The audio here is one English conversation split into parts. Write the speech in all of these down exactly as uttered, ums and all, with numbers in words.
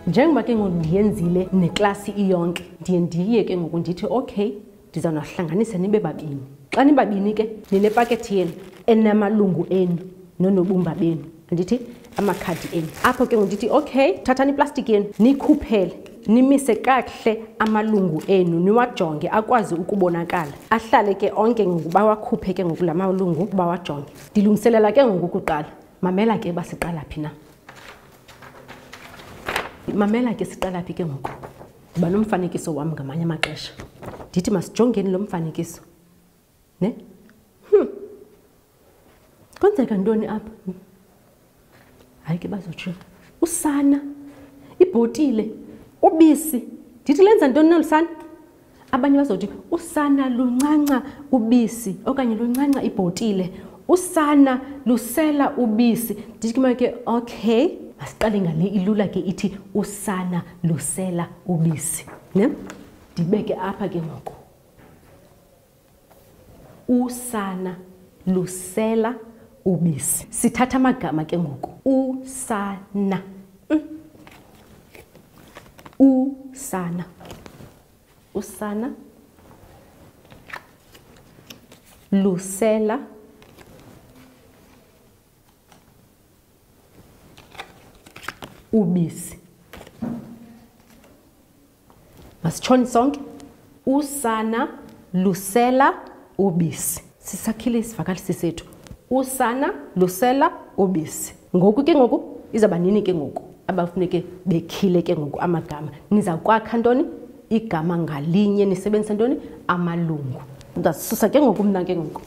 Njengoba ke ngoku ndiyenzile neklasi iyonke, ndiye ndiye ke ngoku ndithi okay, ndizawunahlanganisa nibe babini. Xa nibabini ke ninepakethi yenu enamalungu enu nonobumba benu, ndithi amakhadi enu. Apho ke ngoku ndithi okay, thathani iplastiki yenu nikhuphele, nimise kakuhle amalungu enu, niwajonge akwazi ukubonakala. Ahlale ke onke ngoku bawakhuphe ke ngoku la malungu bawajonge. Ndilungiselela ke ngoku ukuqala. Mamela ke basiqala phi na. Mamela ke siqala phi ke ngoku. Ndiba nomfanekiso wam ngamanye amaxesha. Ndithi masijongeni lo mfanekiso. Ne? Hmm. Kwenzeka ntoni apha? Hayi ke bazotsho. Usana, ibhotile, ubisi. Ndithi lenza ntoni nolusana? Abanye bazothi usana luncanca ubisi okanye luncanca ibhotile. Usana lusela ubisi. Ndithi ke okay, masiqale ngale ilula ke ithi usana lusela ubisi. Ne? Ndibeke apha ke ngoku. Usana lusela ubisi. Sithatha amagama ke ngoku. Usana. Mm. Usana. Usana lusela ubisi. Masitshoni sonke. Usana lusela ubisi. Sisakhile isivakalisi sethu. Usana lusela ubisi. Ngoku ke ngoku izaba nini ke ngoku abafuneke bekhile ke ngoku amagama. Niza kwakha ntoni? Igama ngalinye nisebenzisa ntoni? Amalungu. Ndasusa ke ngoku mna ke ngoku.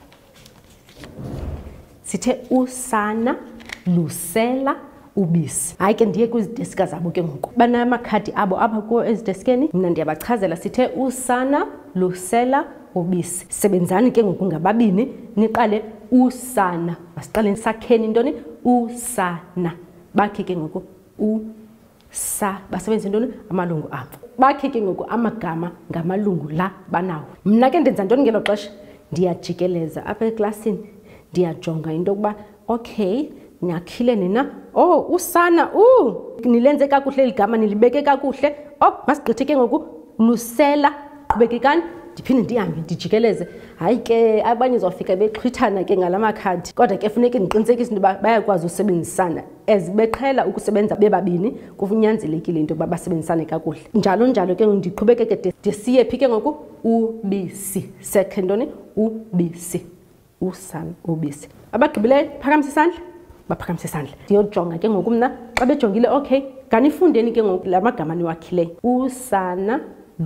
Sithe usana lusela ubisi. Hayi ke ndiye kwizideska zabo ke ngoku. Banamakhadi abo apha kuwo ezideskeni. Mna ndiyabachazela sithe usana lusela ubisi. Sebenzani ke ngoku ngababini niqale usana. Masiqale sakheni ntoni? Usana. Bakhe ke ngoku u sa basebenzisa ntoni? Amalungu abo. Bakhe ke ngoku amagama ngamalungu la banawo. Mna ke ndenza ntoni ngelo xesha? Ndiyajikeleza apha eklasini. Ndiyajonga into yokuba okay, nyakhile nina. Oh, usana, uh, nilenze kakuhle igama nilibeke kakuhle. Oh, masigqithe ke ngoku lusela. Qhubekekani. Ndiphinde ndihambe ndijikeleze. Hayi ke abanye uzofika bexhwithana ke ngalamakhadi. Kodwa ke funeka ndiqinisekise into yokuba bayakwazi usebenzisana. As beqhela ukusebenza bebabini, kufunyanzelekile into yokuba basebenzisane kakuhle. Njalo njalo ke ndiqhubekeke de ndisiye phi ke ngoku? Ubisi. Second ntoni? Ubisi. Usana, ubisi. Abagqibileyo phakamisa isandla. Baphakamisa isandla. Ndiyojonga ke ngoku mna xa bejongile okay, kanifundeni ke ngoku la magama niwakhileyo. Usana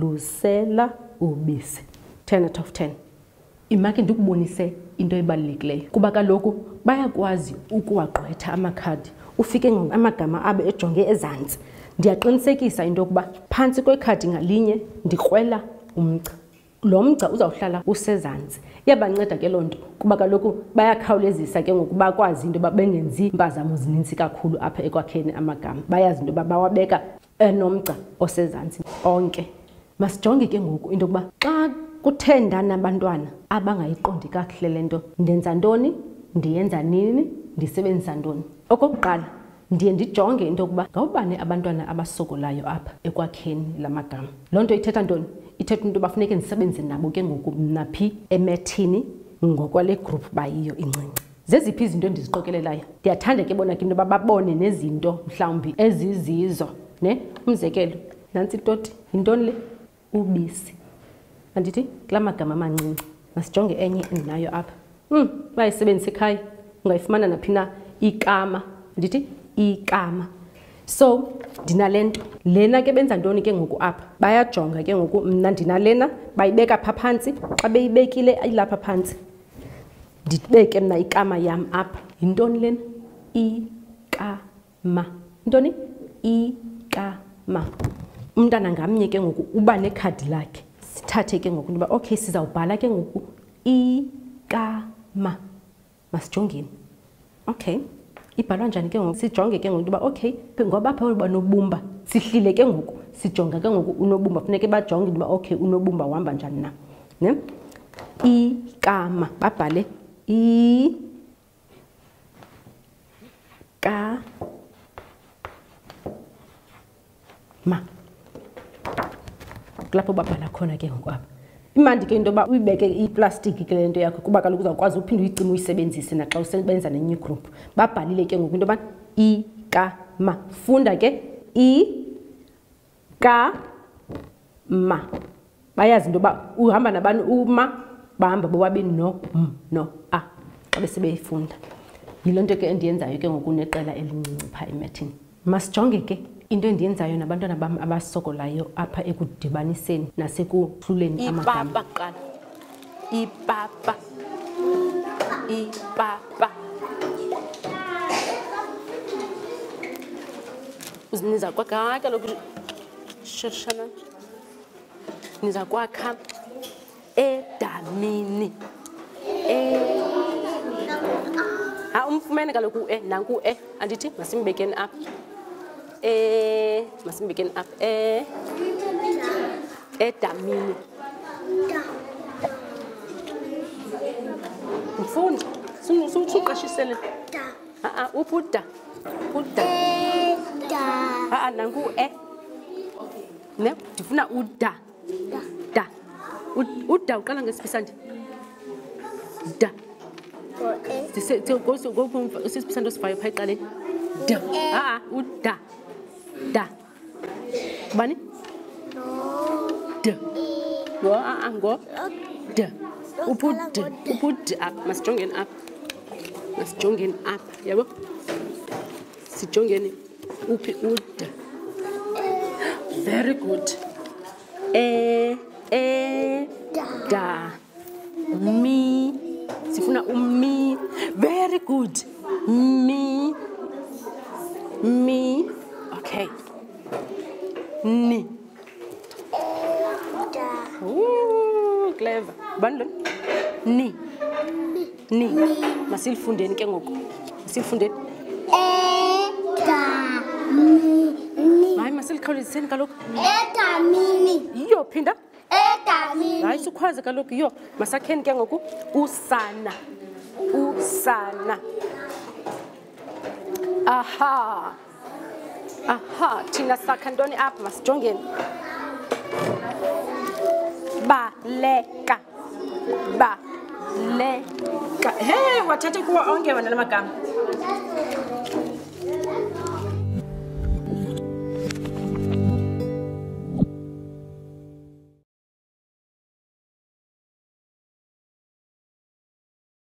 lusela ubisi. ten out of ten. Imake ndikubonise into ebalulekileyo kuba kaloku bayakwazi ukuwagqwetha amakhadi. Ufike ngoku amagama abe ejonge ezantsi. Ndiyaqinisekisa into yokuba phantsi kwekhadi ngalinye ndikrwela umgca. Lo mgca uzawuhlala usezantsi. Iyabanceda ke loo nto kuba kaloku bayakhawulezisa ke ngoku bakwazi into yoba bengenzi impazamo zininzi kakhulu apha ekwakheni amagama. Bayazi into yoba bawabeka enomgca osezantsi onke. Masijonge ke ngoku into yokuba xa kuthe ndanabantwana abangayiqondi kakuhle le nto, ndenza ntoni? Ndiyenza nini? Ndisebenzisa ntoni? Okokuqala, ndiye ndijonge into yokuba ngawubani abantwana abasokolayo apha ekwakheni la magama. Loo nto ithetha ntoni? Ithetha into yoba funeke ndisebenze nabo ke ngoku mna phi emethini ngokwale group bayiyo incinci. Zeziphi izinto endiziqokelelayo? Ndiyathanda ke bona ke into yoba babone nezinto mhlawumbi ezizizo. Ne? Umzekelo, nantsi itoti. Yintoni le? Ubisi. Andithi kula magama amancinci. Masijonge enye endinayo apha. Hmm, bayisebenzisa ekhaya. Ungayifumana naphi na ikama. Andithi ikama. So, ndinalento. Lena ke benza ntoni ke ngoku apha? Bayajonga ke ngoku mna ndinalena, bayibeka pha phantsi. Xa beyibekile ayilapha phantsi. Ndibeke mna ikama yam apha. Yintoni lena? Ikama. Ntoni? Ikama. Umntana ngamnye ke ngoku uba nekhadi lakhe. Sithathe ke ngoku into yoba okay, sizawubhala ke ngoku ikama. Masijongeni. Okay. Ibhalwa njani ke ngoku? Sijonge ke ngoku into yoba okay, ngoba apha uba nobumba. Sihlile ke ngoku. Sijonga ke ngoku unobumba. Funeke bajonge into yoba okay, unobumba uhamba njani na. Ne? Ikama. Babhale i ka ma. Kulapho babhala khona ke ngoku apha. Imandi ke into yoba uyibeke iplastiki ke le nto yakho kuba kaloku uzawukwazi uphinde uyicime uyisebenzise naxa usebenza ne-new group. Babhalile ke ngoku into yoba I, ka, ma. Funda ke I, ka, ma. Bayazi into yoba uhamba nabani uma bahamba bobabini no m no a xa besebeyifunda. Yiloo nto ke endiyenzayo ke ngoku neqela elincinci phaa emethini. Masijonge ke into endiyenzayo nabantwana bam abasokolayo apha ekudibaniseni nasekuhluleni amagama. Ipapa qala. Ipapa. Ipapa. Uziniza kwakha kaloku shashana. Niza kwakha edamini. E Ah umfumene kaloku e nanku e andithi masimbekeni apha. Eh masimbekeni apha eh edamini. Mfundi suqashisele. Ah ah upuda. Uda. Ah ah nanku e. Ne ndifuna uda. Da. Uda uqala ngesiphisandi. Da. Dise go go isiphisandi osifayo phaa eqaleni. Da. Ah ah uda. Da. Bani? Da. Go ah ah go. Da. Upud upud up masijongeni up. Masijongeni up yabo. Sijongeni uphi uda. Very good. E e da mi sifuna umi. Very good. Mi mi okay. Ni Ooh, clever. Bandon ni ni masilifundeni ke ngoku masilifundeni hayi masilikhawuleziseni kaloku edamini iyo phinda edamini hayi sukhwaze kaloku iyo masakheni ke ngoku usana usana aha aha thina sakha ntoni apha masijongeni baleka baleka hey wathatha kuwo onke wena la magama